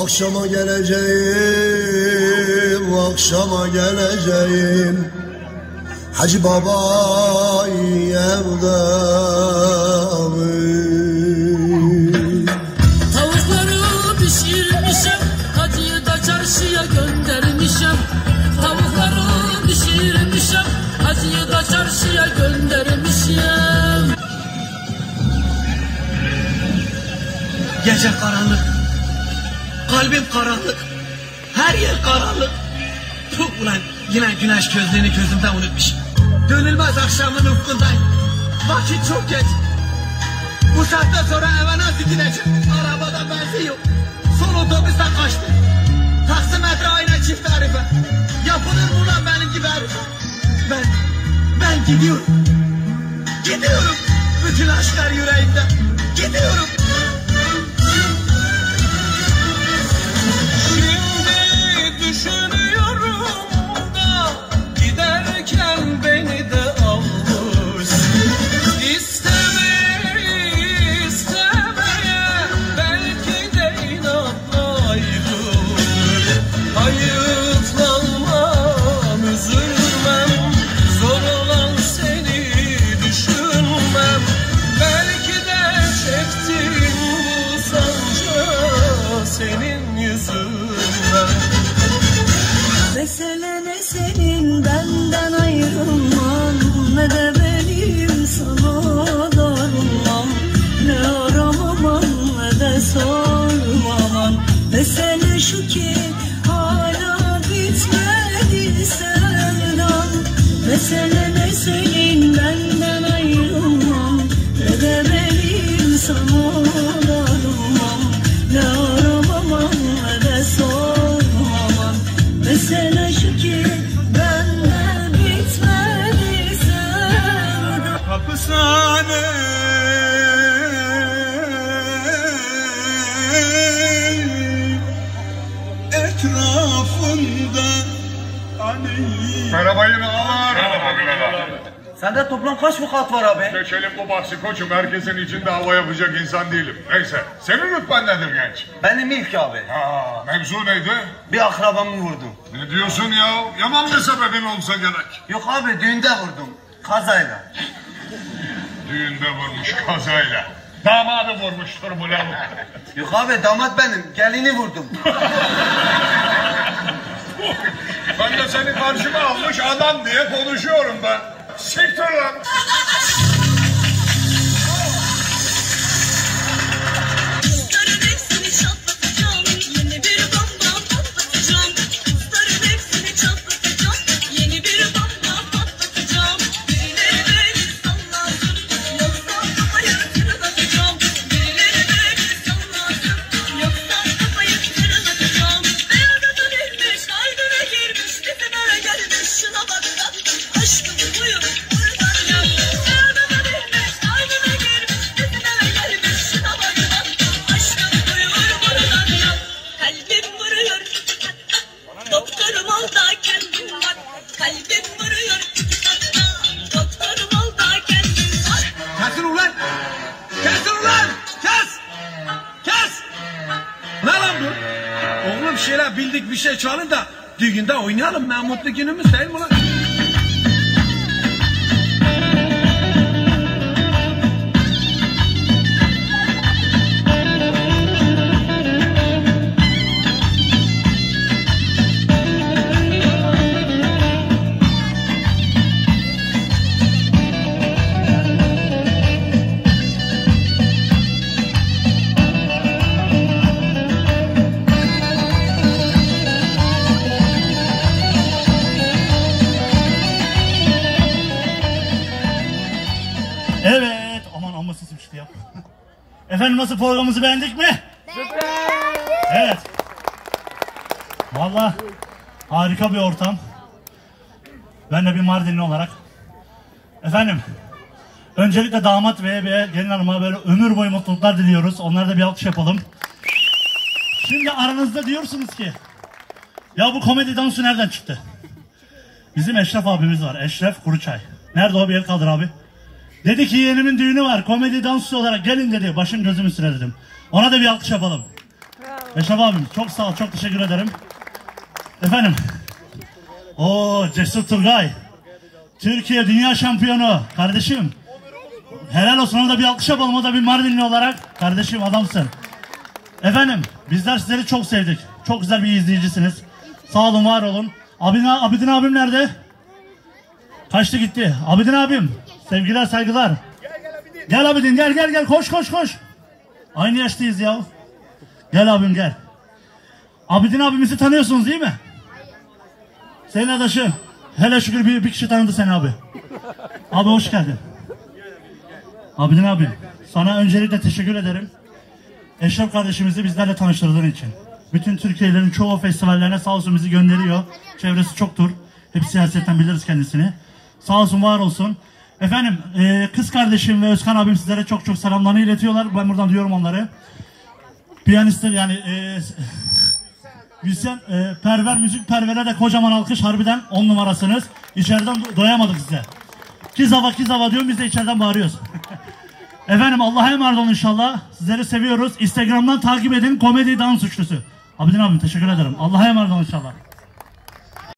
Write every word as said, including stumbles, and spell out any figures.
Akşama geleceğim, akşama geleceğim. Hacı Baba evde. Tavukları pişirmişim, hacıyı da çarşıya göndermişim. Tavukları pişirmişim, hacıyı da çarşıya göndermişim. Gece karanlık, kalbim karanlık, her yer karanlık. Puh ulan, yine güneş gözlüğünü gözümden unutmuş. Dönülmez akşamın ufkundayım. Vakit çok geç. Bu saatten sonra eve nasıl gideceğim? Arabada benzin yok. Son otobüsten kaçtım. Taksimetre aynen çift tarife. Yapılır mı lan benim gibi herife? Ben, ben gidiyorum. Gidiyorum. Bütün aşklar yüreğimde. Gidiyorum. Düşünüyorum da giderken beni de almış. İstemeye istemeye belki de inatlaydım. Hayıflanmam, üzülmem, zor olan seni düşünmem. Belki de çektiğim bu sancı senin yüzünden. Mesele ne senin benden ayrılman, ne de benim sana darılmam. Ne aramaman ne de sormaman. Mesele şu ki hala bitmedi sevdan. Mesele ne senin benden ayrılman, ne de benim sana darılmam. Ne aramaman ne de sormaman. Mesele şu ki benden bitmedi sevdan. Hapishane etrafında hani. Merhaba yine ağlar. Merhaba Bilal. Sende toplam kaç vukuat var abi? Geçelim bu bahsi koçum. Herkesin içinde hava yapacak insan değilim. Neyse. Senin rütben nedir genç? Benim ilk abi. Ha, mevzu neydi? Bir akrabamı vurdum. Ne diyorsun ya? Yaman bir sebebin olsa gerek. Yok abi, düğünde vurdum. Kazayla. Düğünde vurmuş kazayla. Damadı vurmuştur bu lan. Yok abi, damat benim. Gelini vurdum. Ben de seni karşıma almış adam diye konuşuyorum ben. Siktir lan. Kesin ulan! Kesin ulan! Kes! Kes! Ne lan bu? Oğlum şöyle bildik bir şey çalın da düğünde oynayalım. Ben mutlu günümüz değil mi lan? Evet, aman amma sesim çıktı ya. Efendim, nasıl, programımızı beğendik mi? Süper. Evet. Vallahi harika bir ortam. Ben de bir Mardinli olarak. Efendim, öncelikle damat ve beye, gelin hanıma böyle ömür boyu mutluluklar diliyoruz. Onlara da bir alkış yapalım. Şimdi aranızda diyorsunuz ki, ya bu komedi dansı nereden çıktı? Bizim Eşref abimiz var, Eşref Kuruçay. Nerede o, bir el kaldır abi. Dedi ki yeğenimin düğünü var, komedi dansçısı olarak gelin dedi. Başım gözüm üstüne dedim. Ona da bir alkış yapalım. Bravo. Eşref abim çok sağ ol, çok teşekkür ederim. Efendim. Oo Cesur Turgay. Türkiye dünya şampiyonu. Kardeşim. Helal olsun, ona da bir alkış yapalım, o da bir Mardinli olarak. Kardeşim adamsın. Efendim bizler sizleri çok sevdik. Çok güzel bir izleyicisiniz. Sağ olun, var olun. Abidin, Abidin abim nerede? Kaçtı gitti. Abidin abim. Sevgiler saygılar. Gel Abidin, gel gel gel, koş koş koş. Aynı yaştayız ya. Gel abim gel. Abidin abimizi tanıyorsunuz değil mi? Senin adaşın. Hele şükür bir, bir kişi tanıdı seni abi. Abi hoş geldin. Abidin abi, sana öncelikle teşekkür ederim. Eşref kardeşimizi bizlerle tanıştırdığın için. Bütün Türkiye'lerin çoğu festivallerine sağ olsun bizi gönderiyor. Çevresi çoktur. Hep siyasetten biliriz kendisini. Sağ olsun, var olsun. Efendim e, kız kardeşim ve Özkan abim sizlere çok çok selamlarını iletiyorlar. Ben buradan duyuyorum onları. Piyanistler yani e, müzisyen e, perver, müzik pervere de kocaman alkış, harbiden on numarasınız. İçeriden do doyamadık size. Kizava kizava diyorum, biz de içeriden bağırıyoruz. Efendim Allah'a emanet olun inşallah. Sizleri seviyoruz. Instagram'dan takip edin, komedi dans suçlusu. Abidin abim teşekkür ederim. Allah'a emanet olun inşallah.